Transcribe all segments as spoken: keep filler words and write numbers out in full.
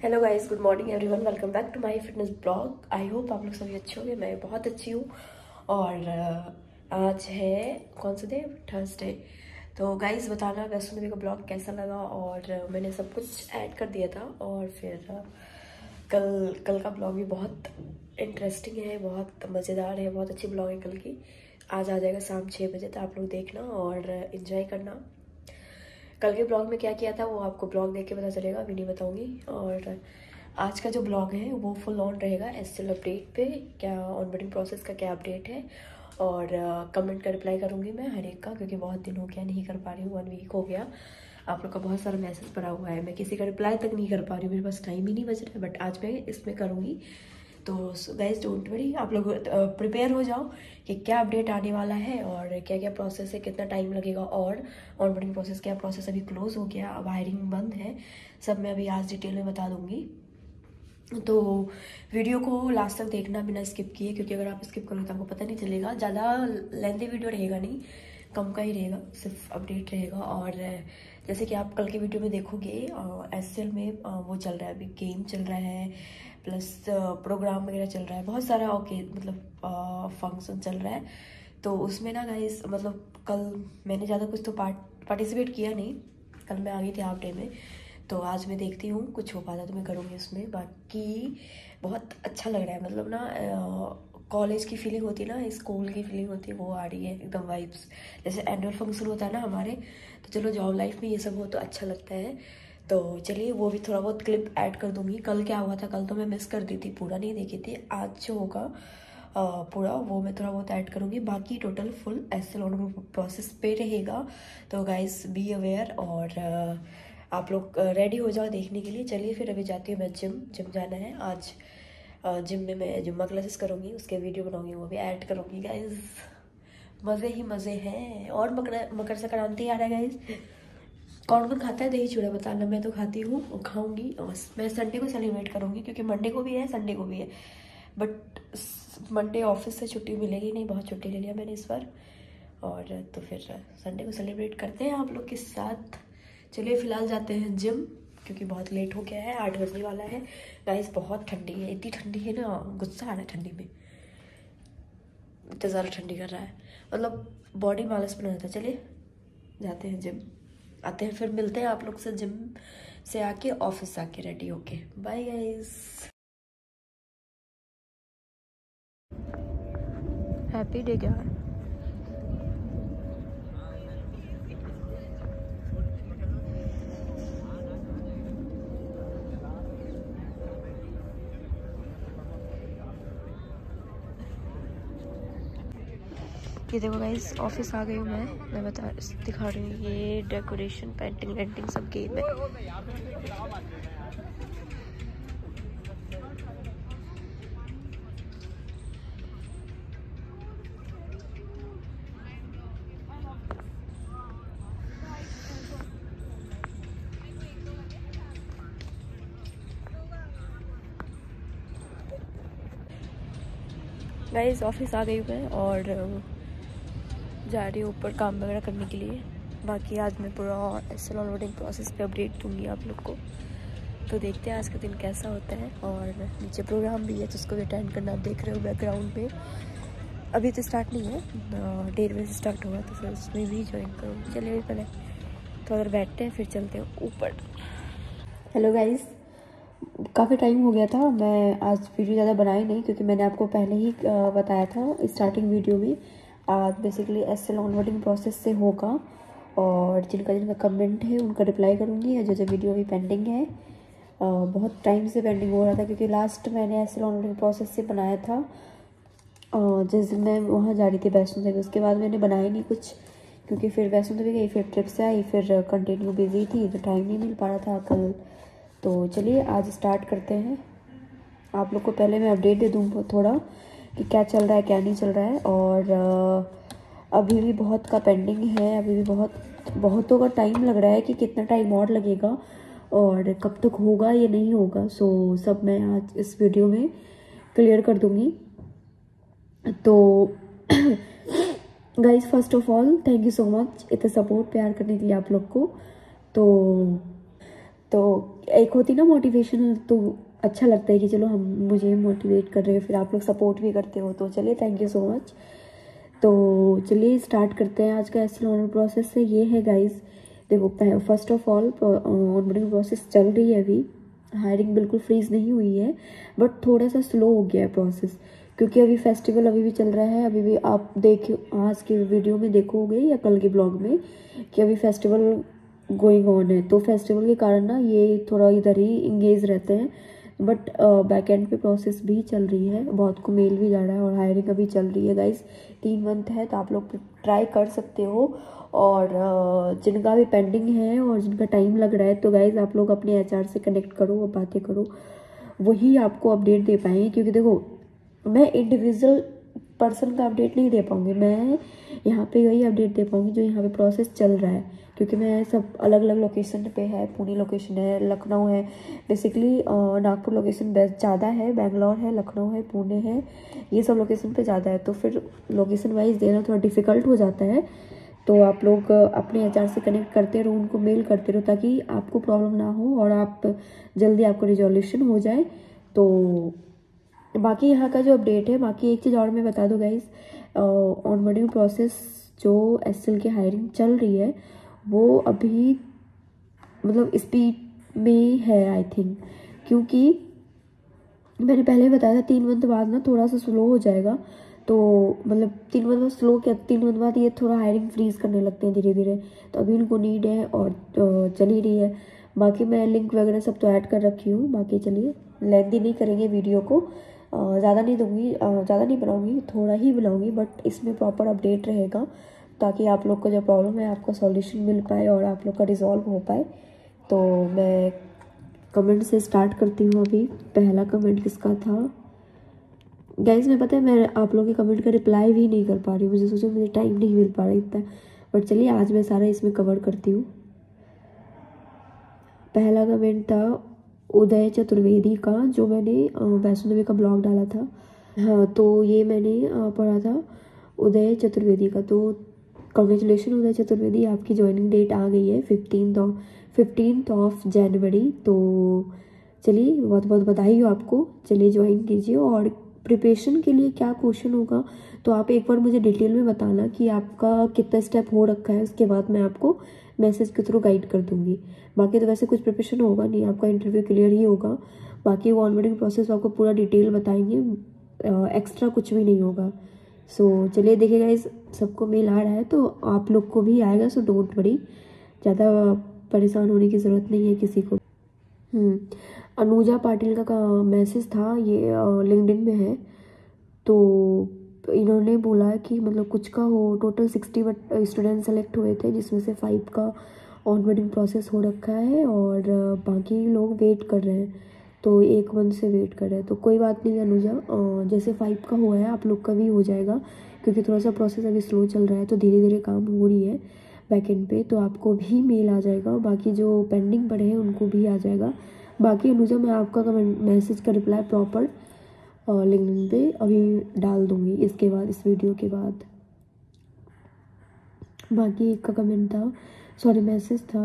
Hello guys, good morning everyone, welcome back to my fitness blog. I hope आप लोग सभी अच्छे होंगे। मैं बहुत अच्छी हूँ। और अ, आज है कौन सा डे? थर्सडे। तो गाइस बताना वैष्णो देवी का ब्लॉग कैसा लगा। और अ, मैंने सब कुछ ऐड कर दिया था। और फिर अ, कल कल का ब्लॉग भी बहुत इंटरेस्टिंग है, बहुत मज़ेदार है, बहुत अच्छी ब्लॉग है कल की। आज आ जाएगा शाम छः बजे, तो आप लोग देखना और इन्जॉय करना। कल के ब्लॉग में क्या किया था वो आपको ब्लॉग देख के पता चलेगा, अभी नहीं बताऊंगी। और आज का जो ब्लॉग है वो फुल ऑन रहेगा एसएल अपडेट पे, क्या ऑनबोर्डिंग प्रोसेस का क्या अपडेट है। और कमेंट का रिप्लाई करूंगी मैं हर एक का, क्योंकि बहुत दिन हो गया नहीं कर पा रही हूँ, वन वीक हो गया। आप लोग का बहुत सारा मैसेज पड़ा हुआ है, मैं किसी का रिप्लाई तक नहीं कर पा रही हूँ, मेरे पास टाइम ही नहीं बच रहा है। बट आज मैं इसमें करूँगी। तो गाइज डोंट वरी, आप लोग प्रिपेयर हो जाओ कि क्या अपडेट आने वाला है और क्या क्या प्रोसेस है, कितना टाइम लगेगा। और ऑनबोर्डिंग प्रोसेस, क्या प्रोसेस अभी क्लोज हो गया, अब हायरिंग बंद है, सब मैं अभी आज डिटेल में बता दूंगी। तो वीडियो को लास्ट तक देखना बिना स्किप किए, क्योंकि अगर आप स्किप करोगे तो आपको पता नहीं चलेगा। ज़्यादा लेंथी वीडियो रहेगा नहीं, कम का ही रहेगा, सिर्फ अपडेट रहेगा। और जैसे कि आप कल के वीडियो में देखोगे, एस एल में आ, वो चल रहा है, अभी गेम चल रहा है, प्लस प्रोग्राम वगैरह चल रहा है, बहुत सारा ओके मतलब फंक्शन चल रहा है। तो उसमें ना गाइस, मतलब कल मैंने ज़्यादा कुछ तो पार्ट पार्टिसिपेट किया नहीं, कल मैं आ गई थी हाफ डे में। तो आज मैं देखती हूँ कुछ हो पाता तो मैं करूँगी उसमें। बाकी बहुत अच्छा लग रहा है, मतलब ना कॉलेज की फीलिंग होती है ना, स्कूल की फीलिंग होती है, वो आ रही है एकदम वाइब्स। जैसे एनुअल फंक्शन होता है ना हमारे, तो चलो जॉब लाइफ में ये सब हो तो अच्छा लगता है। तो चलिए वो भी थोड़ा बहुत क्लिप ऐड कर दूँगी। कल क्या हुआ था, कल तो मैं मिस कर दी थी, पूरा नहीं देखी थी। आज जो होगा पूरा वो मैं थोड़ा बहुत ऐड करूँगी। बाकी total full S L process पे रहेगा। तो गाइस बी अवेयर, और आप लोग रेडी हो जाओ देखने के लिए। चलिए फिर अभी जाती हूँ मैं जिम जिम जाना है आज। जिम में मैं जुम्मा क्लासेस करूँगी, उसके वीडियो बनाऊँगी, वो भी ऐड करूँगी गाइज। मज़े ही मज़े हैं। और मकर मकर संक्रांति आ रहा है गाइज, कौन कौन खाता है दही चूड़ा बताना। मैं तो खाती हूँ और खाऊंगी। और मैं संडे को सेलिब्रेट करूँगी, क्योंकि मंडे को भी है संडे को भी है। बट मंडे ऑफिस से छुट्टी मिलेगी नहीं, बहुत छुट्टी ले लिया मैंने इस बार। और तो फिर संडे को सेलिब्रेट करते हैं आप लोग के साथ। चलिए फिलहाल जाते हैं जिम, क्योंकि बहुत लेट हो गया है, आठ बजने वाला है। गाइस बहुत ठंडी है, इतनी ठंडी है ना, गुस्सा आ रहा है ठंडी में, इतना ज़्यादा ठंडी कर रहा है, मतलब बॉडी मालस बना जाता है। चलिए जाते हैं जिम, आते हैं फिर मिलते हैं आप लोग से जिम से आके, ऑफिस आके रेडी होके। बाय गाइस, हैप्पी डे क्या है। ये देखो गाइस, ऑफिस आ गई हूँ मैं मैं बता दिखा रही हूँ, ये डेकोरेशन पेंटिंग वेंटिंग सब गेम है। गाइस ऑफिस आ गई हूँ मैं, और जा रही हूँ ऊपर काम वगैरह करने के लिए। बाकी आज मैं पूरा एस एल ऑनबोर्डिंग प्रोसेस पे अपडेट दूँगी आप लोग को। तो देखते हैं आज का दिन कैसा होता है। और नीचे प्रोग्राम भी है, तो उसको भी अटेंड करना, आप देख रहे हो बैकग्राउंड में। अभी तो स्टार्ट नहीं है, डेढ़ बजे से स्टार्ट होगा, तो फिर उसमें भी ज्वाइन करूँगी। चलिए पहले तो अगर बैठते हैं फिर चलते हैं ऊपर। हेलो गाइस, काफ़ी टाइम हो गया था, मैं आज वीडियो ज़्यादा बनाई नहीं, क्योंकि मैंने आपको पहले ही बताया था स्टार्टिंग वीडियो में। आज basically S L onboarding process से होगा, और जिनका जिनका कमेंट है उनका रिप्लाई करूँगी। जो जो वीडियो अभी पेंडिंग है, आ, बहुत टाइम से पेंडिंग हो रहा था, क्योंकि लास्ट मैंने एस एल ऑनबोर्डिंग प्रोसेस से बनाया था जिस दिन मैं वहाँ जा रही थी वैष्णो देवी। उसके बाद मैंने बनाया नहीं कुछ, क्योंकि फिर वैष्णो देवी गई, फिर ट्रिप से आई, फिर कंटिन्यू बिजी थी, तो टाइम नहीं मिल पा रहा था कल। तो चलिए आज स्टार्ट करते हैं। आप लोग को पहले मैं अपडेट दे दूँ थोड़ा कि क्या चल रहा है क्या नहीं चल रहा है। और अभी भी बहुत का पेंडिंग है, अभी भी बहुत बहुतों का टाइम लग रहा है कि कितना टाइम और लगेगा और कब तक होगा ये नहीं होगा। सो सब मैं आज इस वीडियो में क्लियर कर दूँगी। तो guys first of all thank you so much इतना सपोर्ट प्यार करने के लिए आप लोग को। तो तो एक होती ना मोटिवेशनल, तो अच्छा लगता है कि चलो हम मुझे मोटिवेट कर रहे हो, फिर आप लोग सपोर्ट भी करते हो, तो चलिए थैंक यू सो मच। तो चलिए स्टार्ट करते हैं आज का एस एल ऑनर प्रोसेस से। ये है गाइस, देखो first of all onboarding process चल रही है अभी, हायरिंग बिल्कुल फ्रीज नहीं हुई है, बट थोड़ा सा स्लो हो गया है प्रोसेस, क्योंकि अभी फेस्टिवल अभी भी चल रहा है। अभी भी आप देखिए आज के वीडियो में देखोगे या कल के ब्लॉग में कि अभी फेस्टिवल गोइंग ऑन है, तो फेस्टिवल के कारण ना ये थोड़ा इधर ही इंगेज रहते हैं, बट बैक एंड पे प्रोसेस भी चल रही है, बहुत को मेल भी जा रहा है और हायरिंग अभी चल रही है गाइस। तीन मंथ है तो आप लोग ट्राई कर सकते हो, और uh, जिनका भी पेंडिंग है और जिनका टाइम लग रहा है तो गाइस आप लोग अपने एचआर से कनेक्ट करो और बातें करो, वही आपको अपडेट दे पाएंगे। क्योंकि देखो मैं इंडिविजुअल पर्सन का अपडेट नहीं दे पाऊँगी, मैं यहाँ पे वही अपडेट दे पाऊँगी जो यहाँ पे प्रोसेस चल रहा है, क्योंकि मैं सब अलग अलग लोकेशन पे है, पुणे लोकेशन है, लखनऊ है, बेसिकली नागपुर लोकेशन बेस्ट ज़्यादा है, बेंगलोर है, लखनऊ है, पुणे है, ये सब लोकेशन पे ज़्यादा है, तो फिर लोकेशन वाइज देना थोड़ा डिफ़िकल्ट हो जाता है। तो आप लोग अपने एचआर से कनेक्ट करते रहो, उनको मेल करते रहो, ताकि आपको प्रॉब्लम ना हो और आप जल्दी आपको रिजोल्यूशन हो जाए। तो बाकी यहाँ का जो अपडेट है, बाकी एक चीज़ और मैं बता दूँ गाइस, ऑनबोर्डिंग प्रोसेस जो एसएल की हायरिंग चल रही है वो अभी मतलब स्पीड में है आई थिंक, क्योंकि मैंने पहले बताया था तीन मंथ बाद ना थोड़ा सा स्लो हो जाएगा। तो मतलब तीन मंथ बाद स्लो क्या, तीन मंथ बाद ये थोड़ा हायरिंग फ्रीज करने लगते हैं धीरे धीरे, तो अभी उनको नीड है और चल ही रही है। बाकी मैं लिंक वगैरह सब तो ऐड कर रखी हूँ। बाकी चलिए लेंथी नहीं करेंगे वीडियो को, ज़्यादा नहीं दूँगी, ज़्यादा नहीं बनाऊँगी, थोड़ा ही बनाऊँगी, बट इसमें प्रॉपर अपडेट रहेगा ताकि आप लोग को जो प्रॉब्लम है आपको सॉल्यूशन मिल पाए और आप लोग का रिजॉल्व हो पाए। तो मैं कमेंट से स्टार्ट करती हूँ। अभी पहला कमेंट किसका था गाइज, मैं पता है मैं आप लोगों के कमेंट का रिप्लाई भी नहीं कर पा रही हूँ, मुझे सोचो मुझे टाइम नहीं मिल पा रहा इतना, बट चलिए आज मैं सारा इसमें कवर करती हूँ। पहला कमेंट था उदय चतुर्वेदी का, जो मैंने वैष्णो देवी का ब्लॉग डाला था। हाँ, तो ये मैंने पढ़ा था उदय चतुर्वेदी का। तो कॉन्ग्रेचुलेशन उदय चतुर्वेदी, आपकी ज्वाइनिंग डेट आ गई है fifteen of fifteen of January. तो चलिए बहुत बहुत बधाई हो आपको, चलिए ज्वाइन कीजिए। और प्रिपरेशन के लिए क्या क्वेश्चन होगा तो आप एक बार मुझे डिटेल में बताना कि आपका कितना स्टेप हो रखा है, उसके बाद मैं आपको मैसेज के थ्रू गाइड कर दूंगी। बाकी तो वैसे कुछ प्रिपरेशन होगा नहीं, आपका इंटरव्यू क्लियर ही होगा। बाकी वो ऑनबोर्डिंग प्रोसेस आपको पूरा डिटेल बताएंगे, एक्स्ट्रा कुछ भी नहीं होगा। सो so, चलिए देखिएगा, इस सबको मेल आ रहा है तो आप लोग को भी आएगा, सो डोंट वरी, ज़्यादा परेशान होने की ज़रूरत नहीं है किसी को। हम्म अनुजा पाटिल का, का मैसेज था, ये लिंक्डइन में है। तो इन्होंने बोला कि मतलब कुछ का हो, टोटल सिक्सटी स्टूडेंट सेलेक्ट हुए थे, जिसमें से फाइव का ऑनबोर्डिंग प्रोसेस हो रखा है और बाकी लोग वेट कर रहे हैं, तो एक मंथ से वेट कर रहे हैं। तो कोई बात नहीं अनुजा, जैसे फाइव का हुआ है आप लोग का भी हो जाएगा, क्योंकि थोड़ा सा प्रोसेस अभी स्लो चल रहा है, तो धीरे धीरे काम हो रही है बैकएंड पे, तो आपको भी मेल आ जाएगा। बाकी जो पेंडिंग पड़े हैं उनको भी आ जाएगा। बाकी अनुजा मैं आपका कमेंट मैसेज का रिप्लाई प्रॉपर लिंक्डइन पे अभी डाल दूँगी इसके बाद, इस वीडियो के बाद। बाकी एक का कमेंट था, सॉरी मैसेज था,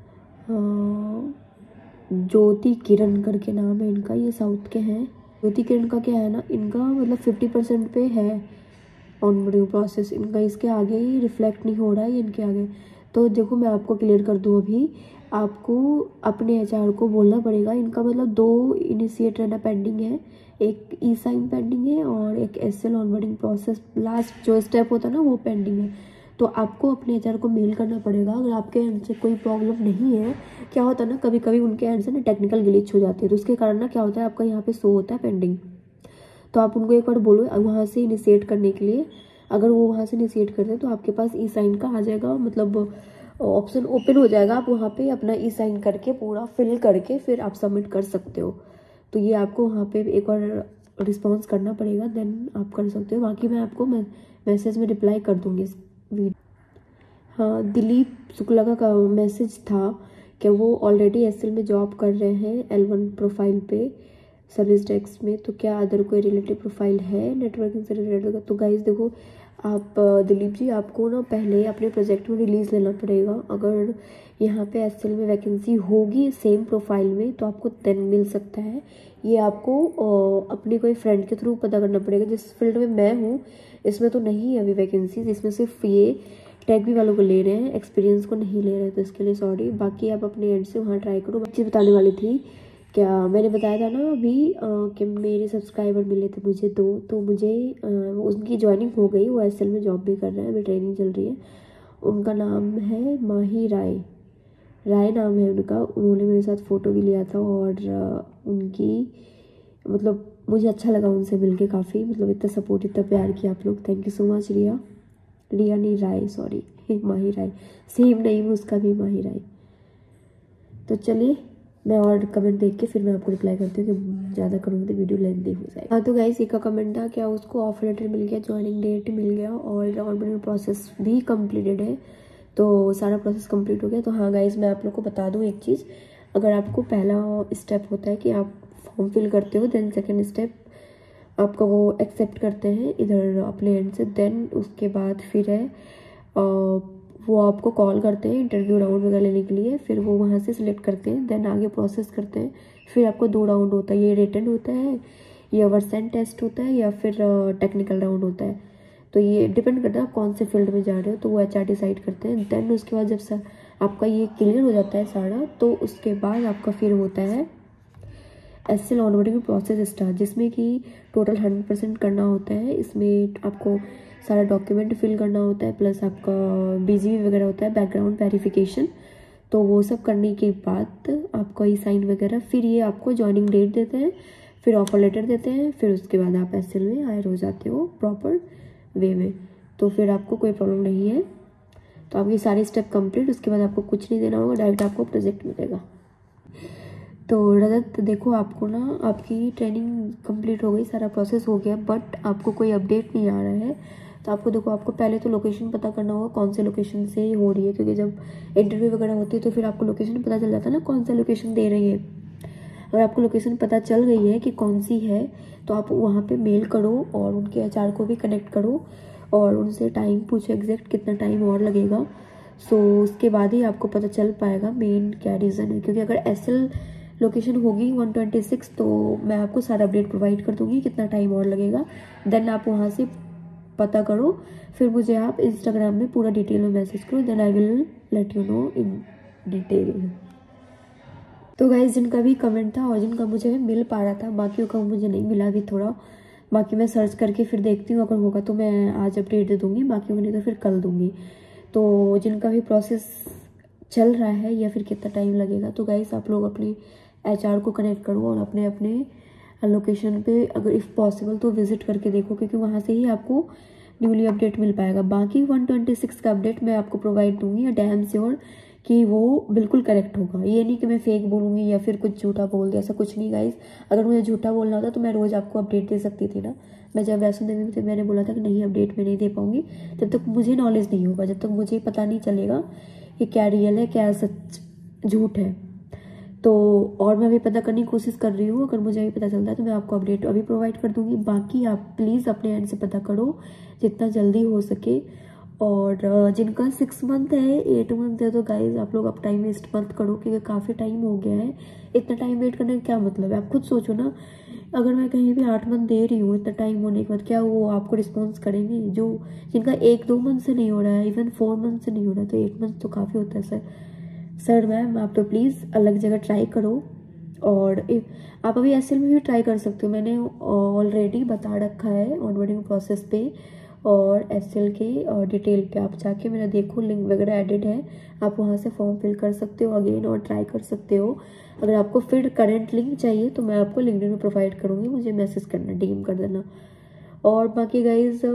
ज्योति किरण करके नाम है इनका, ये साउथ के हैं। ज्योति किरण का क्या है ना, इनका मतलब फिफ्टी परसेंट पे है ऑनबोर्डिंग प्रोसेस, इनका इसके आगे ही रिफ्लेक्ट नहीं हो रहा है इनके आगे। तो देखो मैं आपको क्लियर कर दूँ, अभी आपको अपने एचआर को बोलना पड़ेगा, इनका मतलब दो इनिशिएट रहना पेंडिंग है, एक ई साइन पेंडिंग है और एक एसएल ऑनबोर्डिंग प्रोसेस लास्ट जो स्टेप होता है ना वो पेंडिंग है। तो आपको अपने एचआर को मेल करना पड़ेगा। अगर आपके एंड से कोई प्रॉब्लम नहीं है, क्या होता है ना कभी कभी उनके एंड से ना टेक्निकल ग्लिच हो जाती है, तो उसके कारण ना क्या होता है आपका यहाँ पे शो होता है पेंडिंग। तो आप उनको एक बार बोलो वहाँ से इनिशिएट करने के लिए, अगर वो वहाँ से इनिशिएट करते हैं तो आपके पास ई साइन का आ जाएगा, मतलब ऑप्शन ओपन हो जाएगा, आप वहाँ पे अपना ई साइन करके पूरा फिल करके फिर आप सबमिट कर सकते हो। तो ये आपको वहाँ पे एक बार रिस्पॉन्स करना पड़ेगा, देन आप कर सकते हो। बाकी मैं आपको मैसेज में रिप्लाई कर दूँगी इस वीडियो। हाँ, दिलीप शुक्ला का मैसेज था कि वो ऑलरेडी एसएल में जॉब कर रहे हैं एल वन प्रोफाइल पे सर्विस डेस्क में, तो क्या अदर कोई रिलेटिव प्रोफाइल है नेटवर्किंग से रिलेटेड। तो गाइस देखो आप दिलीप जी, आपको ना पहले अपने प्रोजेक्ट में रिलीज़ लेना पड़ेगा। अगर यहाँ पे एस में वैकेंसी होगी सेम प्रोफाइल में तो आपको देन मिल सकता है। ये आपको अपने कोई फ्रेंड के थ्रू पता करना पड़ेगा। जिस फील्ड में मैं हूँ इसमें तो नहीं है अभी वैकेंसीज, इसमें सिर्फ ये टैग भी वालों को ले रहे हैं, एक्सपीरियंस को नहीं ले रहे हैं, तो इसके लिए सॉरी। बाकी आप अपने एंड से वहाँ ट्राई करो। बच्चे बताने वाली थी क्या, मैंने बताया था ना अभी आ, कि मेरे सब्सक्राइबर मिले थे मुझे दो, तो मुझे आ, उनकी ज्वाइनिंग हो गई, वो एस में जॉब भी कर रहे हैं, अभी ट्रेनिंग चल रही है। उनका नाम है माही राय, राय नाम है उनका। उन्होंने मेरे साथ फ़ोटो भी लिया था और आ, उनकी मतलब मुझे अच्छा लगा उनसे मिलके काफ़ी, मतलब इतना सपोर्ट इतना प्यार किया आप लोग, thank you so much. Riya Riya नहीं Rai, sorry Mahi Rai, same name उसका भी माही राय। तो चलिए मैं और कमेंट देख के फिर मैं आपको रिप्लाई करती हूँ कि ज़्यादा करूँगी तो वीडियो लेंथी हो जाएगी। हाँ तो गाइस एक का कमेंट था क्या उसको ऑफर लेटर मिल गया, ज्वाइनिंग डेट मिल गया और ऑनबोर्डिंग प्रोसेस भी कंप्लीटेड है, तो सारा प्रोसेस कंप्लीट हो गया। तो हाँ गाइस मैं आप लोग को बता दूँ एक चीज़, अगर आपको पहला स्टेप होता है कि आप फॉर्म फिल करते हो, देन सेकेंड स्टेप आपका वो एक्सेप्ट करते हैं इधर अपने एंड से, देन उसके बाद फिर है आ, वो आपको कॉल करते हैं इंटरव्यू राउंड वगैरह लेने के लिए, फिर वो वहाँ से सिलेक्ट करते हैं, देन आगे प्रोसेस करते हैं। फिर आपको दो राउंड होता है, ये रिटन होता है या वर्सन टेस्ट होता है या फिर टेक्निकल राउंड होता है, तो ये डिपेंड करता है आप कौन से फील्ड में जा रहे हो, तो वो एच आर डिसाइड करते हैं। देन उसके बाद जब सर आपका ये क्लियर हो जाता है सारा, तो उसके बाद आपका फिर होता है S L onboarding process start, जिसमें कि टोटल हंड्रेड परसेंट करना होता है। इसमें आपको सारा डॉक्यूमेंट फिल करना होता है, प्लस आपका बीजीवी वगैरह होता है, बैकग्राउंड वेरिफिकेशन, तो वो सब करने के बाद आपका ई साइन वगैरह, फिर ये आपको ज्वाइनिंग डेट देते हैं, फिर ऑफर लेटर देते हैं, फिर उसके बाद आप एस एल में हायर हो जाते हो प्रॉपर वे में, तो फिर आपको कोई प्रॉब्लम नहीं है। तो आपकी सारी स्टेप कंप्लीट, उसके बाद आपको कुछ नहीं देना होगा, डायरेक्ट आपको प्रोजेक्ट मिलेगा। तो रजत देखो आपको ना आपकी ट्रेनिंग कंप्लीट हो गई, सारा प्रोसेस हो गया, बट आपको कोई अपडेट नहीं आ रहा है। तो आपको देखो आपको पहले तो लोकेशन पता करना होगा कौन से लोकेशन से हो रही है, क्योंकि जब इंटरव्यू वगैरह होती है तो फिर आपको लोकेशन पता चल जाता है ना कौन सा लोकेशन दे रही है। अगर आपको लोकेशन पता चल गई है कि कौन सी है, तो आप वहाँ पे मेल करो और उनके एच आर को भी कनेक्ट करो और उनसे टाइम पूछो एग्जैक्ट कितना टाइम और लगेगा। सो उसके बाद ही आपको पता चल पाएगा मेन क्या रीज़न है, क्योंकि अगर एस एल लोकेशन होगी वन ट्वेंटी सिक्स तो मैं आपको सारा अपडेट प्रोवाइड कर दूंगी कितना टाइम और लगेगा। देन आप वहाँ से पता करो, फिर मुझे आप इंस्टाग्राम में पूरा डिटेल में मैसेज करो, then I will let you know in detail. तो गाइज जिनका भी कमेंट था और जिनका मुझे मिल पा रहा था, बाकियों का मुझे नहीं मिला अभी थोड़ा, बाकी मैं सर्च करके फिर देखती हूँ, अगर होगा तो मैं आज अपडेट दे दूँगी, बाकियों को नहीं तो फिर कल दूँगी। तो जिनका भी प्रोसेस चल रहा है या फिर कितना टाइम लगेगा, तो गाइज आप लोग अपने एच आर को कनेक्ट करो और अपने अपने लोकेशन पे अगर इफ़ पॉसिबल तो विजिट करके देखो, क्योंकि वहाँ से ही आपको न्यूली अपडेट मिल पाएगा। बाकी वन ट्वेंटी सिक्स का अपडेट मैं आपको प्रोवाइड दूंगी डैम श्योर कि वो बिल्कुल करेक्ट होगा। ये नहीं कि मैं फेक बोलूँगी या फिर कुछ झूठा बोल दिया, ऐसा कुछ नहीं गाइज। अगर मुझे झूठा बोलना होता तो मैं रोज़ आपको अपडेट दे सकती थी ना। मैं जब वैष्णो देवी में थी मैंने बोला था कि नहीं अपडेट मैं नहीं दे पाऊँगी जब तक मुझे नॉलेज नहीं होगा, जब तक मुझे पता नहीं चलेगा कि क्या रियल है क्या सच झूठ है। तो और मैं अभी पता करने की कोशिश कर रही हूँ, अगर मुझे अभी पता चलता है तो मैं आपको अपडेट अभी प्रोवाइड कर दूँगी। बाकी आप प्लीज़ अपने एंड से पता करो जितना जल्दी हो सके। और जिनका सिक्स मंथ है एट मंथ है तो गाइज आप लोग अब टाइम वेस्ट मत करो, क्योंकि काफ़ी टाइम हो गया है। इतना टाइम वेट करने का क्या मतलब है, आप खुद सोचो ना। अगर मैं कहीं भी आठ मंथ दे रही हूँ इतना टाइम होने के बाद, क्या वो आपको रिस्पॉन्स करेंगे? जो जिनका एक दो मंथ से नहीं हो रहा है, इवन फोर मंथ से नहीं हो रहा है, तो एट मंथ तो काफ़ी होता है सर सर मैम आप तो प्लीज़ अलग जगह ट्राई करो। और आप अभी एस एल में भी ट्राई कर सकते हो, मैंने ऑलरेडी बता रखा है ऑनबोर्डिंग प्रोसेस पे और एस एल के डिटेल पे आप जाके मेरा देखो, लिंक वगैरह एडिट है, आप वहाँ से फॉर्म फिल कर सकते हो अगेन और ट्राई कर सकते हो। अगर आपको फिर करंट लिंक चाहिए तो मैं आपको लिंक्डइन में प्रोवाइड करूँगी, मुझे मैसेज करना, डीएम कर देना। और बाकी गाइज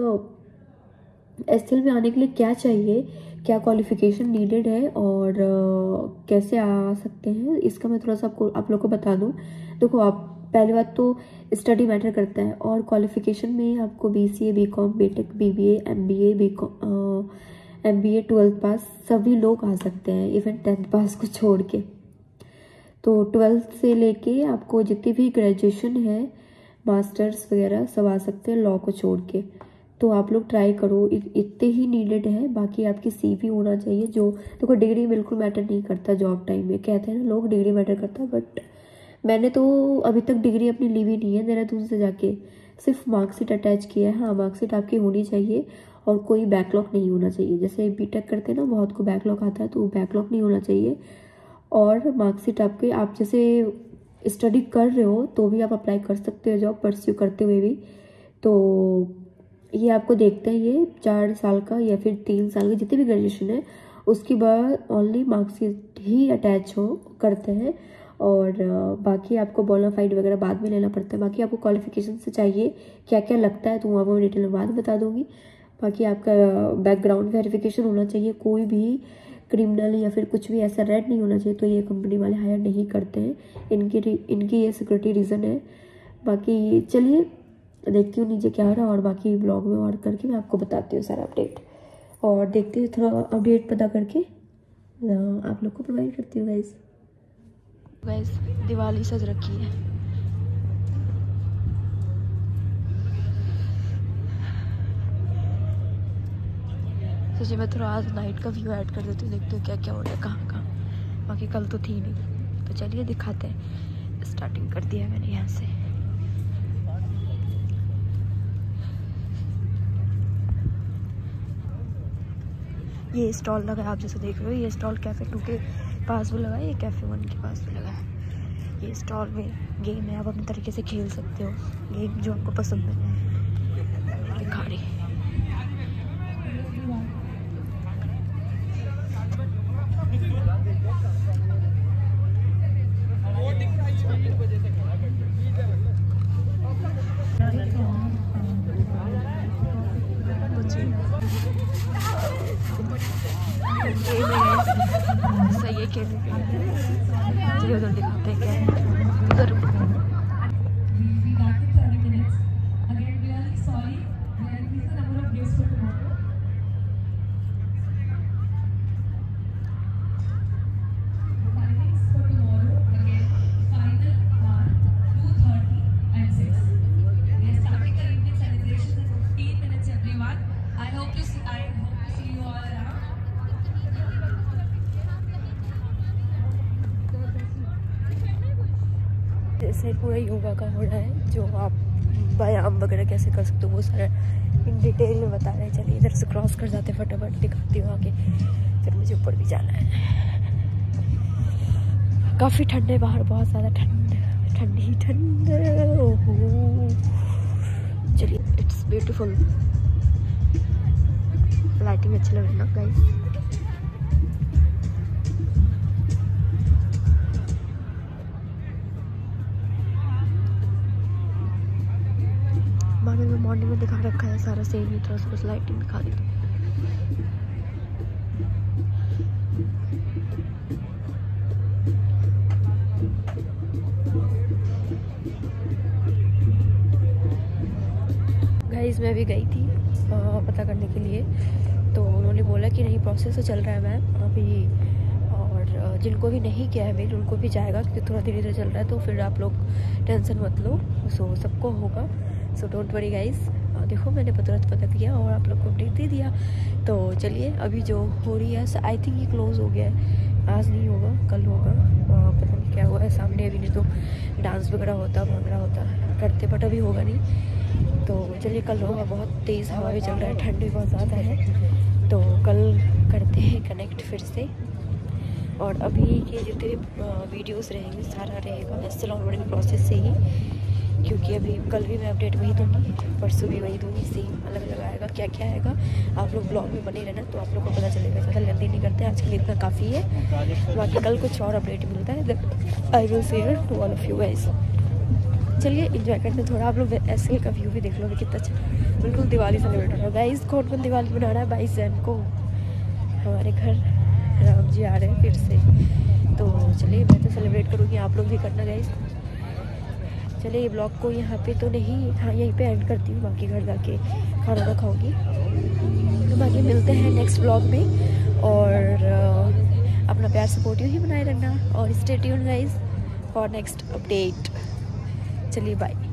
एस एल में आने के लिए क्या चाहिए, क्या क्वालिफिकेशन नीडेड है और uh, कैसे आ सकते हैं, इसका मैं थोड़ा सा आपको आप लोग को बता दूं। देखो आप पहली बात तो स्टडी मैटर करता है और क्वालिफिकेशन में आपको B C A, B com, B tech, B B A, M B A, B com, M B A, twelfth pass सभी लोग आ सकते हैं, इवन टेंथ पास को छोड़ के। तो ट्वेल्थ से लेके आपको जितनी भी ग्रेजुएशन है, मास्टर्स वगैरह सब आ सकते हैं लॉ को छोड़ के। तो आप लोग ट्राई करो, इतने ही नीडेड है। बाकी आपकी सीवी होना चाहिए। जो देखो डिग्री बिल्कुल मैटर नहीं करता जॉब टाइम में, कहते हैं ना लोग डिग्री मैटर करता, बट मैंने तो अभी तक डिग्री अपनी ली भी नहीं है देहरादून से जाके, सिर्फ मार्कशीट अटैच किया है। हाँ, मार्कशीट आपकी होनी चाहिए और कोई बैकलॉग नहीं होना चाहिए। जैसे बीटेक करते हैं ना, बहुत को बैकलॉग आता है, तो बैकलॉग नहीं होना चाहिए। और मार्कशीट आपके, आप जैसे स्टडी कर रहे हो तो भी आप अप्लाई कर सकते हो जॉब परस्यू करते हुए भी। तो ये आपको देखते हैं, ये चार साल का या फिर तीन साल का जितने भी ग्रेजुएशन है उसके बाद ओनली मार्कशीट ही अटैच हो करते हैं। और बाकी आपको बोनाफाइड वगैरह बाद में लेना पड़ता है। बाकी आपको क्वालिफिकेशन से चाहिए क्या क्या लगता है तो वहाँ पर डिटेल में बाद बता दूंगी। बाकी आपका बैकग्राउंड वेरिफिकेशन होना चाहिए, कोई भी क्रिमिनल या फिर कुछ भी ऐसा रेड नहीं होना चाहिए, तो ये कंपनी वाले हायर नहीं करते हैं। इनकी इनकी ये सिक्योरिटी रीज़न है। बाकी चलिए देखती हूँ नीचे क्या हो रहा है, और बाकी ब्लॉग में और करके मैं आपको बताती हूँ सारा अपडेट, और देखती हूँ थोड़ा अपडेट पता करके आप लोग को प्रोवाइड करती हूँ। गाइस गाइस दिवाली सज रखी है। सोचिए मैं थोड़ा आज नाइट का व्यू ऐड कर देती हूँ, देखती हूँ क्या क्या हो रहा है कहाँ कहाँ। बाकी कल तो थी नहीं, तो चलिए दिखाते हैं। स्टार्टिंग कर दिया है मैंने यहाँ से। ये स्टॉल लगा है, आप जैसे देख रहे हो, ये स्टॉल कैफ़े टू के पास भी लगा है, ये कैफ़े वन के पास भी लगा है। ये स्टॉल में गेम है, आप अपने तरीके से खेल सकते हो गेम जो आपको पसंद है। दिखा रही सही है खेलने के लिए। चलिए उधर दिखाते हैं क्या है उधर। जैसे पूरा योगा का हो रहा है, जो आप व्यायाम वगैरह कैसे कर सकते हो वो सारा इन डिटेल में बता रहे हैं। चलिए इधर से क्रॉस कर जाते फटाफट, दिखाती हूँ आगे, फिर मुझे ऊपर भी जाना है। काफ़ी ठंड है बाहर, बहुत ज़्यादा ठंड ठंड ही ठंड। चलिए इट्स ब्यूटीफुल, लाइटिंग अच्छी लग रही है ना गाइस। मॉर्निंग में मॉर्निंग में दिखा रखा है सारा सेम ही, थोड़ा सा बस लाइटिंग दिखा दी। गाइस मैं भी गई थी आ, पता करने के लिए, तो उन्होंने बोला कि नहीं प्रोसेस तो चल रहा है मैम अभी, और जिनको भी नहीं किया है मेल उनको भी जाएगा, क्योंकि थोड़ा धीरे धीरे चल रहा है। तो फिर आप लोग टेंशन मत लो, सो सबको होगा, सो डोंट वरी गाइस। देखो मैंने तुरंत पता किया और आप लोग को अपडेट दे दिया। तो चलिए अभी जो हो रही है आई थिंक ये क्लोज हो गया है, आज नहीं होगा कल होगा, पता नहीं क्या हुआ है। सामने अभी नहीं तो डांस वगैरह होता, भांगड़ा होता करते, बट अभी होगा नहीं। तो चलिए कल होगा, बहुत तेज़ हवा भी चल रहा है, ठंड भी बहुत ज़्यादा है। तो कल करते हैं कनेक्ट फिर से। और अभी के जितने वीडियोस रहेंगे सारा रहेगा स्टिल ऑनबोर्डिंग प्रोसेस से ही, क्योंकि अभी कल भी मैं अपडेट वही दूँगी, परसों भी वही दूँगी, सेम अलग अलग आएगा। क्या क्या आएगा आप लोग ब्लॉग में बने रहना, तो आप लोग को पता चलेगा। ज़्यादा लेंदी नहीं करते, आज के लिए इतना काफ़ी है। बाकी कल कुछ और अपडेट मिलता है, I will share to all of you guys. चलिए इंजॉय करते हैं थोड़ा, आप लोग ऐसे का व्यू भी देख लो कितना अच्छा, बिल्कुल दिवाली सेलिब्रेट हो रहा है गाइस। कौन कौन दिवाली मना रहा है? बाईस जैन को हमारे घर राम जी आ रहे हैं फिर से, तो चलिए मैं तो सेलिब्रेट करूँगी, आप लोग भी करना गाइस। चलिए ये ब्लॉग को यहाँ पे तो नहीं, हाँ यहीं पे एंड करती हूँ, बाकी घर जाके खाना ना खाऊंगी। तो बाकी मिलते हैं नेक्स्ट ब्लॉग में, और अपना प्यार सपोर्टिव ही बनाए रखना, और stay tuned guys for next update. चलिए बाय।